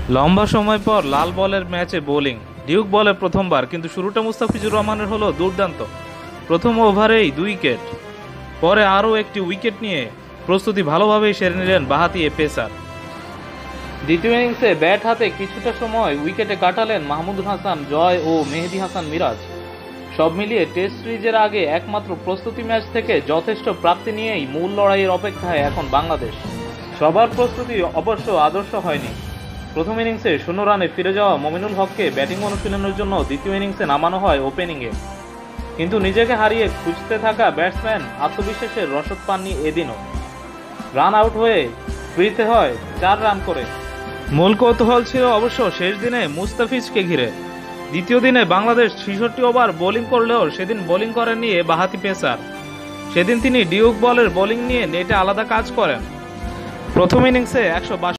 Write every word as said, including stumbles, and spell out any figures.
লম্বা সময় পর লাল বলের ম্যাচে বোলিং। ডিউক বলে প্রথমবার, কিন্তু শুরুটা মুস্তাফিজুর রহমানের হলো দুর্দান্ত। প্রথম ওভারেই দুই উইকেট, পরে আরও একটি উইকেট নিয়ে প্রস্তুতি ভালোভাবেই সেরে নিলেন বাঁহাতি এ পেসার। দ্বিতীয় ইনিংসে ব্যাট হাতে কিছুটা সময় উইকেটে কাটালেন মাহমুদুল হাসান জয় ও মেহেদী হাসান মিরাজ। সব মিলিয়ে টেস্ট সিরিজের আগে একমাত্র প্রস্তুতি ম্যাচ থেকে যথেষ্ট প্রাপ্তি নিয়েই মূল লড়াইয়ের অপেক্ষায় এখন বাংলাদেশ। সবার প্রস্তুতি অবশ্য আদর্শ হয়নি। প্রথম ইনিংসে শূন্য রানে ফিরে যাওয়া মমিনুল হককে ব্যাটিং অনুশীলনের জন্য দ্বিতীয় ইনিংসে নামানো হয় ওপেনিংয়ে, কিন্তু নিজেকে হারিয়ে খুঁজতে থাকা ব্যাটসম্যান আত্মবিশ্বাসের রসদ পাননি এদিনও। রান আউট হয়ে ফিরতে হয় চার রান করে। মূল কৌতূহল ছিল অবশ্য শেষ দিনে মুস্তাফিজকে ঘিরে। দ্বিতীয় দিনে বাংলাদেশ ছেষট্টি ওভার বোলিং করলেও সেদিন বোলিং করেননি এ বাঁহাতি পেসার। সেদিন তিনি ডিউক বলের বোলিং নিয়ে নেটে আলাদা কাজ করেন। প্রথম ইনিংসে একশো